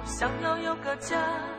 想要有个家，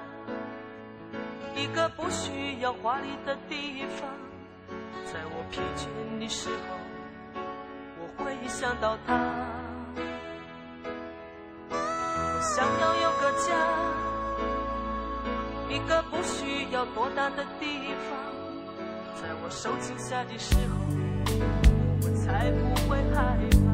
一个不需要华丽的地方，在我疲倦的时候，我会想到他。我想要有个家，一个不需要多大的地方，在我受惊吓的时候，我才不会害怕。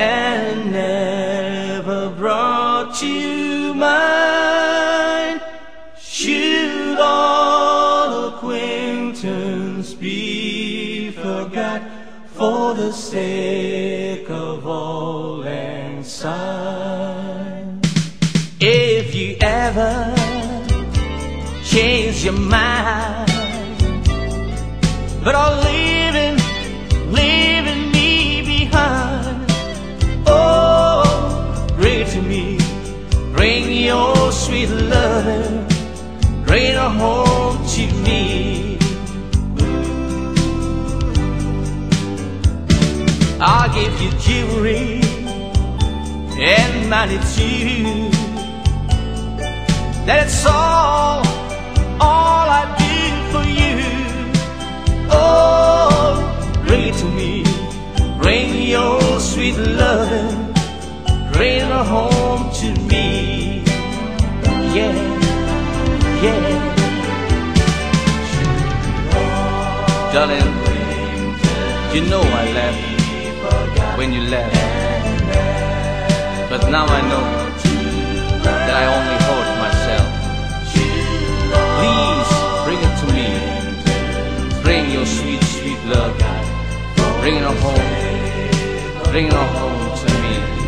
and never brought you mine. Should all acquaintance be forgot for the sake of all and sign? If you ever change your mind, but are leaving me behind, oh, bring it to me, bring your sweet loving, bring her home to me. I'll give you jewelry and money too. That's all I do for you. Oh, bring it to me, bring your sweet loving, bring her home to me. Yeah, yeah. Darling, you know I left when you left, but now I know that I only hurt myself. Please bring it to me, bring your sweet, sweet love, bring her home to me.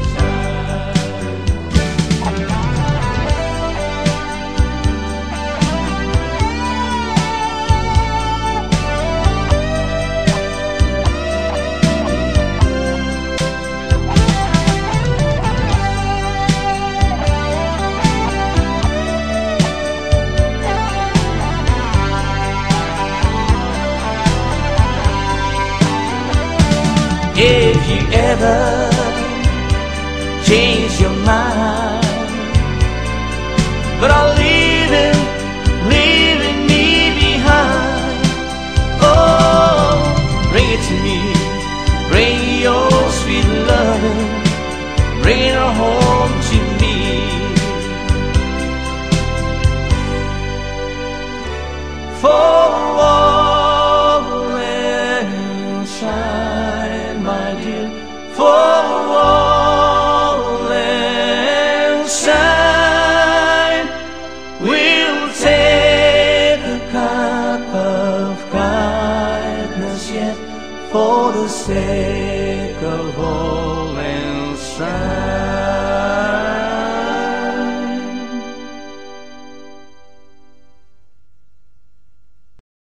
If you ever change your mind, but are leaving me behind, oh, bring it to me, bring your sweet loving, bring her home to me. For all and shine, my dear, for all and shine, we'll take a cup of kindness yet, for the sake of all and shine.